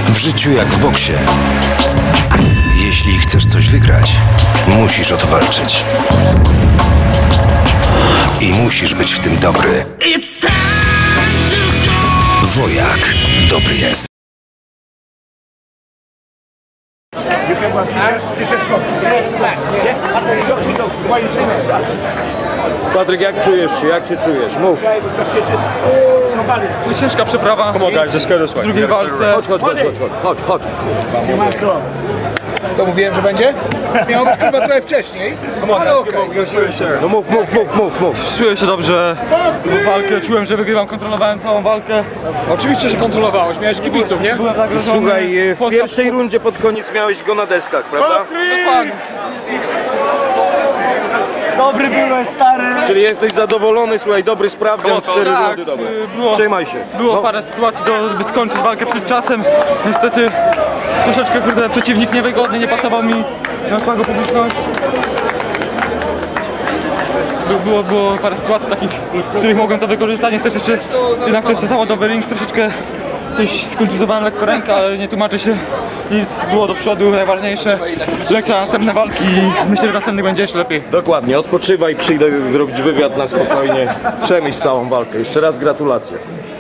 W życiu jak w boksie. Jeśli chcesz coś wygrać, musisz o to walczyć. I musisz być w tym dobry. Wojak dobry jest. Patryk, jak czujesz się? Jak się czujesz? Mów. Ciężka przeprawa w drugiej walce. Chodź. Co mówiłem, że będzie? Miało być chyba trochę wcześniej. Ale okej. No mów. Czuję się dobrze w walkę, czułem, że wygrywam, kontrolowałem całą walkę. Oczywiście, że kontrolowałeś, miałeś kibiców, nie? Byłem zagrożony. Słuchaj, w Polska pierwszej rundzie pod koniec miałeś go na deskach, prawda? Dokładnie. Dobry byłeś, stary. Czyli jesteś zadowolony, słuchaj, dobry sprawdzian, 4 tak, rundy, dobre. było- Trzymaj się. Było No. parę sytuacji, by skończyć walkę przed czasem. Niestety troszeczkę, kurde, przeciwnik niewygodny, nie pasował mi na słabą publiczność. Było parę sytuacji takich, w których mogłem to wykorzystać. Niestety jeszcze jednak to jest zawodowy ring, troszeczkę coś skontuzowałem lekko rękę, ale nie tłumaczę się. Nic, było do przodu, najważniejsze. Lekcja na następne walki i myślę, że następny będzie jeszcze lepiej. Dokładnie, odpoczywaj, przyjdę zrobić wywiad na spokojnie. Przemyśl całą walkę. Jeszcze raz gratulacje.